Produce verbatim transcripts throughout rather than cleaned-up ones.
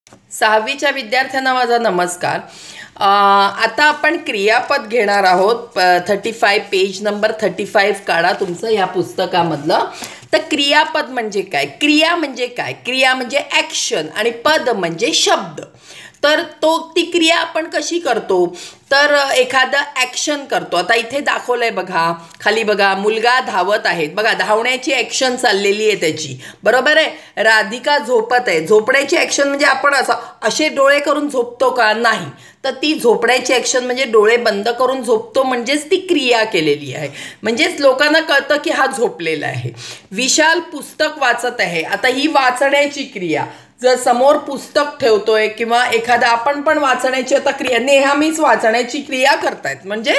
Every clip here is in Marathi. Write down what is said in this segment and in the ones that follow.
सहावीच्या विद्यार्थ्यांना माझा नमस्कार. अ, आता आपण क्रियापद घेणार आहोत. Thirty five page number thirty five काढा तुमचं ह्या पुस्तकामधलं. तर क्रियापद म्हणजे काय? क्रिया म्हणजे काय? क्रिया म्हणजे ॲक्शन आणि पद म्हणजे शब्द. तर तो ती क्रिया आपण कशी करतो? तर एखादं ॲक्शन करतो. आता इथे दाखवलं आहे बघा, खाली बघा, मुलगा धावत आहेत बघा, धावण्याची ॲक्शन चाललेली आहे त्याची, बरोबर आहे. राधिका झोपत आहे. झोपण्याची ॲक्शन म्हणजे आपण असं असे डोळे करून झोपतो का? नाही. तर ती झोपण्याची ॲक्शन म्हणजे डोळे बंद करून झोपतो, म्हणजेच ती क्रिया केलेली आहे. म्हणजेच लोकांना कळतं की हा झोपलेला आहे. विशाल पुस्तक वाचत आहे. आता ही वाचण्याची क्रिया. जर समोर पुस्तक ठेवतोय किंवा एखादा आपण पण वाचण्याची आता क्रिया, नेहमीच वाचण्याची क्रिया करतायत, म्हणजे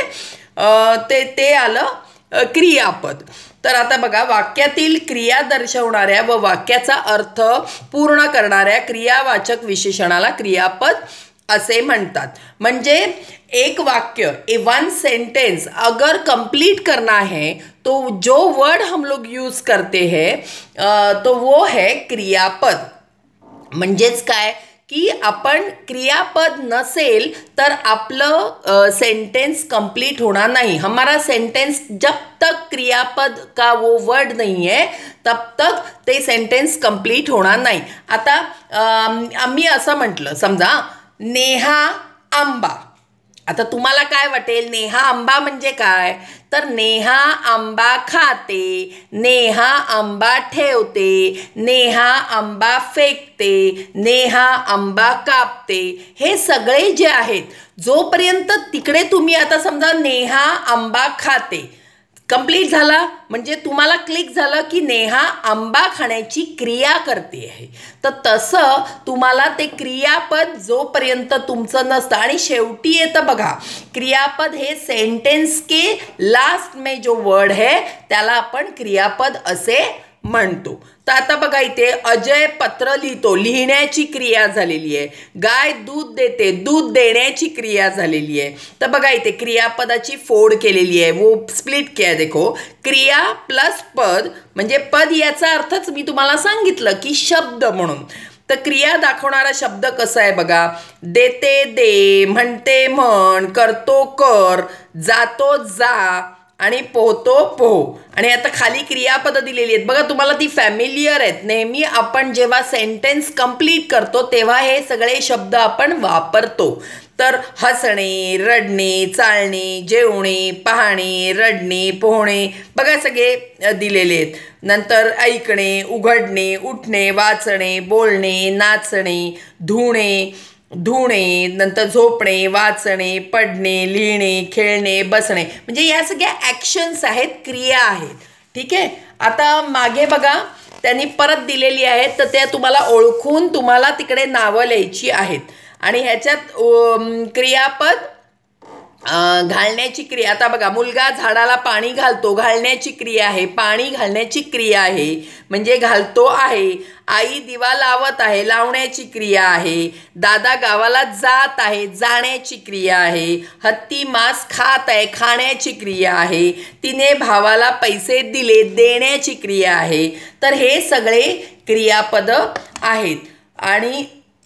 ते ते आलं क्रियापद. तर आता बघा, वाक्यातील क्रिया दर्शवणाऱ्या व वाक्याचा अर्थ पूर्ण करणाऱ्या क्रियावाचक विशेषणाला क्रियापद असे म्हणतात. म्हणजे एक वाक्य, ए वन सेंटेंस अगर कंप्लीट करना है तो जो वर्ड हम लोग यूज करते हैं तो वो है क्रियापद. म्हणजेच काय की आपण क्रियापद नसेल तर आपलं सेंटेंस कंप्लीट होणार नाही. हमारा सेंटेंस जब तक क्रियापद का वो वर्ड नहीं है तब तक ते सेंटेंस कंप्लीट होणार नाही. आता आम्ही असं म्हटलं, समजा नेहा आंबा. आता तुम्हाला काय वाटेल, नेहा आंबा म्हणजे काय? तर नेहा आंबा खाते, नेहा आंबा ठेवते, नेहा आंबा फेकते, नेहा आंबा कापते. हे सगळे जे आहेत, जोपर्यंत तिकडे तुम्ही आता समजा नेहा आंबा खाते कंप्लीट झाला, म्हणजे तुम्हाला क्लिक झालं की नेहा आंबा खाण्याची क्रिया करते आहे. तर तसं तुम्हाला ते क्रियापद जोपर्यंत तुमचं नसतं आणि शेवटी येतं बघा, क्रियापद हे सेंटेन्स के लास्ट में जो वर्ड है त्याला आपण क्रियापद असे म्हणतो. तर आता बघा, इथे अजय पत्र लिहितो, लिहिण्याची क्रिया झालेली आहे. गाय दूध देते, दूध देण्याची क्रिया झालेली आहे. तर बघा, इथे क्रियापदाची फोड केलेली आहे, वो स्प्लिट किया. देखो, क्रिया प्लस पद म्हणजे पद, याचा अर्थच मी तुम्हाला सांगितलं की शब्द म्हणून. तर क्रिया दाखवणारा शब्द कसा आहे बघा, देते दे, म्हणते म्हण, करतो कर, जातो जा आणि पोहतो पोह. आणि आता खाली क्रियापद दिलेली आहेत बघा, तुम्हाला ती फॅमिलियर आहेत. नेहमी आपण जेव्हा सेंटेन्स कंप्लीट करतो तेव्हा हे सगळे शब्द आपण वापरतो. तर हसणे, रडणे, चालणे, जेवणे, पाहणे, रडणे, पोहणे, बघा सगळे दिलेले आहेत. नंतर ऐकणे, उघडणे, उठणे, वाचणे, बोलणे, नाचणे, धुणे धुणे, नंतर झोपणे, वाचणे, पडणे, लिहिणे, खेळणे, बसणे, म्हणजे या सगळ्या ॲक्शन्स आहेत, क्रिया आहेत. ठीक आहे. आता मागे बघा, त्यांनी परत दिलेली आहेत, तर त्या तुम्हाला ओळखून तुम्हाला तिकडे नावं लिहायची आहेत. आणि ह्याच्यात क्रियापद घालण्याची क्रिया. आता बघा, मुलगा झाडाला पाणी घालतो, घालण्याची क्रिया आहे. पाणी घालण्याची क्रिया आहे म्हणजे घालतो आहे. आई दिवा लावत आहे, लावण्याची क्रिया आहे. दादा गावाला जात आहे, जाण्याची क्रिया आहे. हत्ती मांस खात आहे, खाण्याची क्रिया आहे. तिने भावाला पैसे दिले, देण्याची क्रिया आहे. तर हे सगळे क्रियापद आहेत. आणि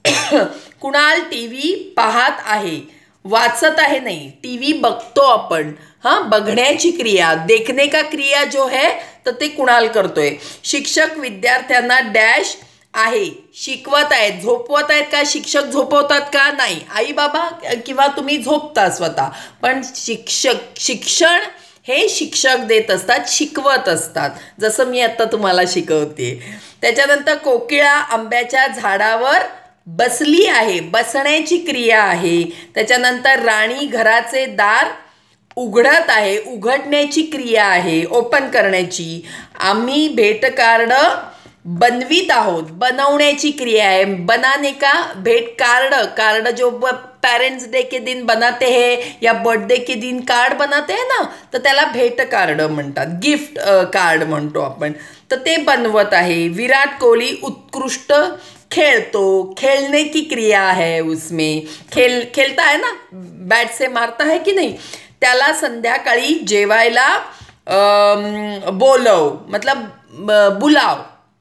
कुणाल टी व्ही पाहत आहे, वाचत आहे नाही, टी व्ही बघतो आपण. हां, बघण्याची क्रिया, देखने का क्रिया जो है तर ते कुणाल करतोय. शिक्षक विद्यार्थ्यांना डॅश आहे, शिकवत आहेत. झोपवत आहेत का? शिक्षक झोपवतात का? नाही. आई बाबा किंवा तुम्ही झोपता स्वतः, पण शिक्षक शिक्षण हे शिक्षक देत असतात, शिकवत असतात, जसं मी आता तुम्हाला शिकवते. त्याच्यानंतर कोकिळा आंब्याच्या झाडावर बसली आहे, बसण्याची क्रिया आहे. त्याच्यानंतर राणी घराचे दार उघडत आहे, उघडण्याची क्रिया आहे, ओपन करण्याची. आम्ही भेट कार्ड बनवीत आहोत, बनवण्याची क्रिया आहे. बनाने का भेट कार्ड, कार्ड जो पेरेंट्स डे के दिन बनाते हैं या बर्थडे के दिन कार्ड बनाते हैं ना, तर त्याला भेट कार्ड म्हणतात, गिफ्ट कार्ड म्हणतो आपण. तर ते बनवत आहे. विराट कोहली उत्कृष्ट खेलतो, खेलने की क्रिया है उसमें, खेल खेलता है ना, बैट से मारता है कि नहीं. त्याला संध्याकाळी जेवायला बोलव, मतलब बुलाव,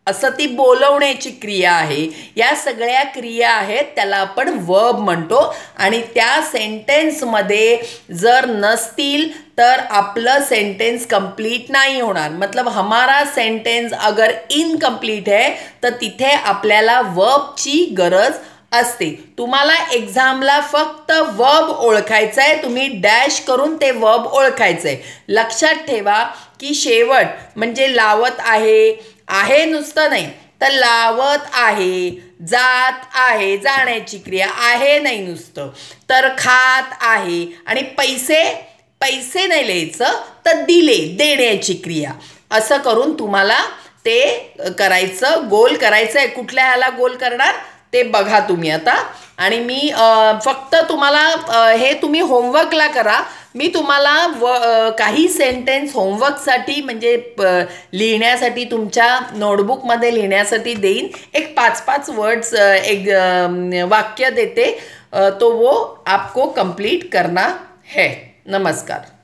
असं ती बोलवण्याची क्रिया आहे. या सगळ्या क्रिया आहेत, त्याला आपण वर्ब म्हणतो. आणि त्या सेंटेन्समध्ये जर नसतील तर आपलं सेंटेन्स कंप्लीट नाही होणार. मतलब हमारा सेंटेन्स अगर इनकम्प्लीट है तर तिथे आपल्याला वर्बची गरज असते. तुम्हाला एक्झामला फक्त वर्ब ओळखायचं आहे, तुम्ही डॅश करून ते वर्ब ओळखायचं आहे. लक्षात ठेवा की शेवट म्हणजे लावत आहे, आहे नुसतं नाही तर लावत आहे, जात आहे, जाण्याची क्रिया आहे नाही नुसतं, तर खात आहे, आणि पैसे पैसे नाही लिहायचं तर दिले, देण्याची क्रिया. असं करून तुम्हाला ते करायचं, गोल करायचं आहे. कुठल्या ह्याला गोल करणार ते बघा तुम्ही आता. आणि मी फक्त तुम्हाला हे तुम्ही होमवर्कला करा. मी तुम्हाला व काही सेंटेन्स होमवर्कसाठी म्हणजे लिहिण्यासाठी तुमच्या नोटबुकमध्ये लिहिण्यासाठी देईन. एक पाच पाच वर्ड्स एक वाक्य देते, तो वो आपको कंप्लीट करना है. नमस्कार.